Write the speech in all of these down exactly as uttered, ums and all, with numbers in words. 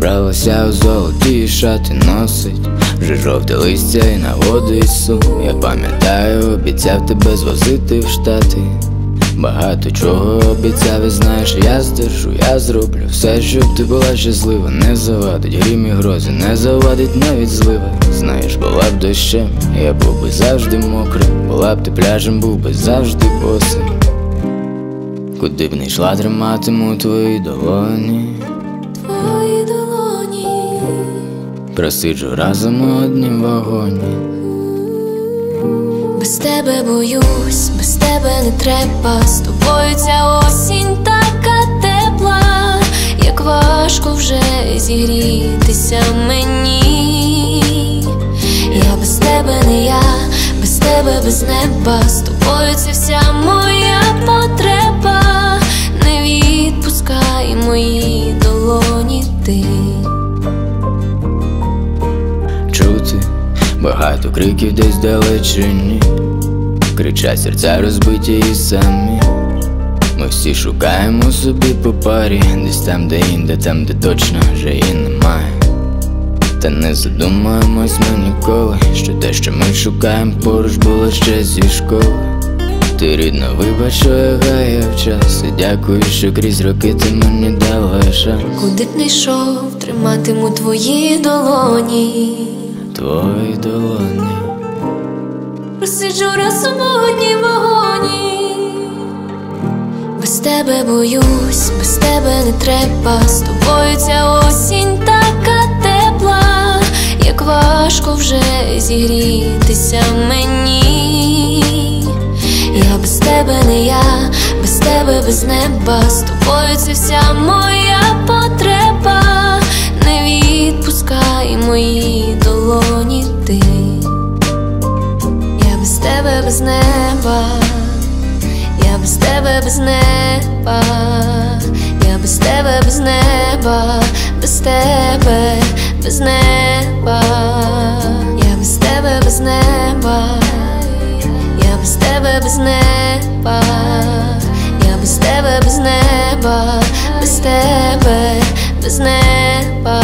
Зібралася у золоті шати носить, вже жовте листя і наводить сум. Я пам'ятаю, обіцяв тебе звозити в Штати. Багато чого обіцяв і знаєш, я здержу, я зроблю все, щоб ти була щаслива. Не завадить грім і грози, не завадить навіть злива. Знаєш, була б дощем, я був би завжди мокрим. Була б ти пляжем, був би завжди босим. Куди б не йшла, триматиму твої долоні. Твої долоні. Просиджу разом у однім вагоні. Без тебе боюсь, без тебе не треба. З тобою ця осінь така тепла. Як важко вже зігрітися мені. Я без тебе не я, без тебе без неба. З тобою це вся моя потреба. Не відпускай мої долоні ти. Чути багато криків десь вдалечині, кричать серця розбиті і самі. Ми всі шукаємо собі по парі, десь там, де інде, там, де точно вже її немає. Та не задумаємось ми ніколи, що те, що ми шукаємо, поруч було ще зі школи. Ти рідно вибач, що я гаяв час, і дякую, що крізь роки ти мені дала шанс. Куди б не йшов, триматиму твої долоні. Твої долоні. Просиджу разом у однім вагоні. Без тебе боюсь, без тебе не треба. З тобою ця осінь така тепла. Як важко вже зігрітися мені. Я без тебе не я, без тебе без неба. З тобою це вся моя потреба. Не відпускай мої долоні ти. Я без тебе без неба. Я без тебе без неба. Я без тебе без неба. Без тебе без неба. Я без тебе без неба. Я без тебе без неба. Я без тебе без неба. Без тебе без неба.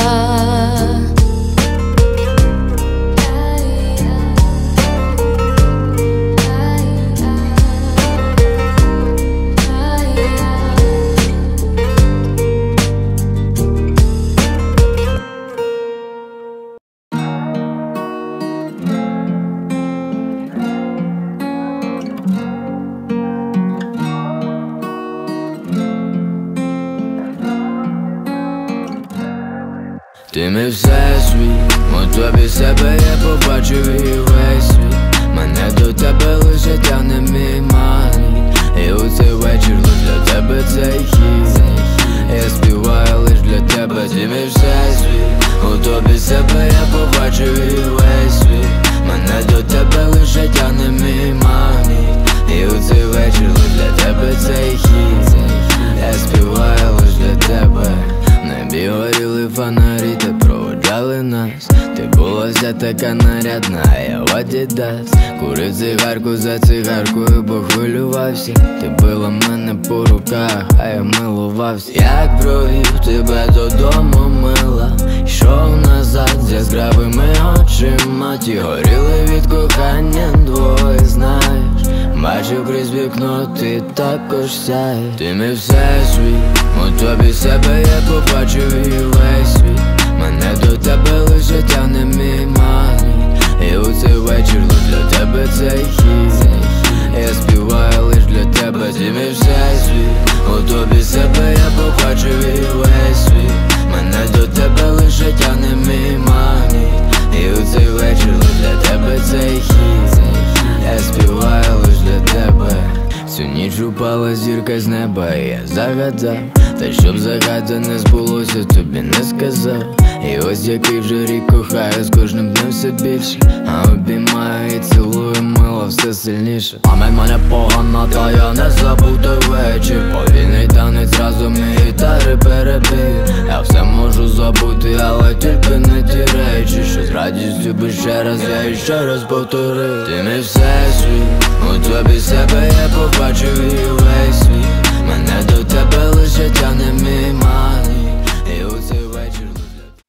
Ти мій всесвіт, у тобі себе я побачив і весь світ. Мене до тебе лише тягне мій магніт. І у цей вечір лиш для тебе цей хіт. Я співаю лиш для тебе, ти мій всесвіт. У тобі себе я побачив і весь світ. Мене до тебе лише тягне мій магніт. І у цей вечір лиш для тебе цей хіт. Я співаю лиш для тебе. В небі горіли фонарі, ти проводжали нас. Ти була вся така нарядна, а я в Adidas. Курив цигарку за цигаркою, бо хвилювався. Ти била мене по руках, а я милувався. Як провів тебе додому, мила. Йшов назад з яскравими очима. Ті горіли від кохання двоє, знаєш. Бачив крізь вікно, ти також сяєш. Ти мій всесвіт, у тобі себе я побачив і весь світ. Мене до тебе лише тягне мій магніт. І у цей вечір лиш для тебе цей хіт. Я співаю лиш для тебе, ти мій всесвіт. У тобі себе я побачив і весь світ. Мене до тебе лише тягне мій магніт. І у цей вечір лиш для тебе цей хіт. Я співаю лиш для тебе. Всю ніч упала зірка з неба, і я загадав. Та щоб загадza не збулося, тобі не сказав. І ось який вже рік кохаю, з кожним днем все більше. А обіймаю і цілую, мило все сильніше. Пам'ять мене погана, та я не забув той вечір. Повільний танець разом і гітари перебив. Я все можу забути, але тільки не ті речі, що з радістю би ще раз, я іще раз повторив. Ти мій всесвіт, у тобі себе я побачив і весь світ. Мене до тебе лише тягне мій магніт. І у цей вечір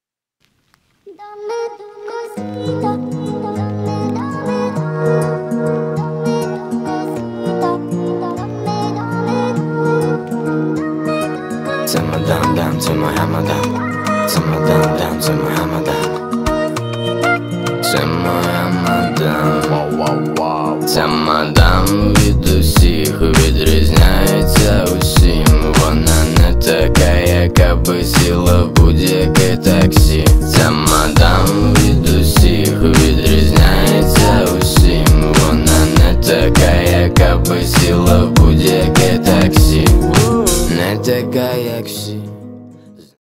Це мадам, дам, це моя мадам. Це моя мадам. Ця мадам від усіх відрізняється усім. Вона не така, яка би сіла в будь-яке таксі. Ця мадам від усіх відрізняється усім. Вона не така, яка би сіла в будь-яке